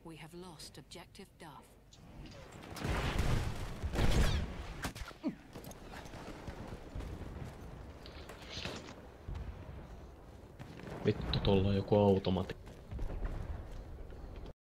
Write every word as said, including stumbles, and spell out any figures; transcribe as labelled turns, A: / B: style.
A: We have lost objective Duff.
B: Vittu, tuolla on joku automatti.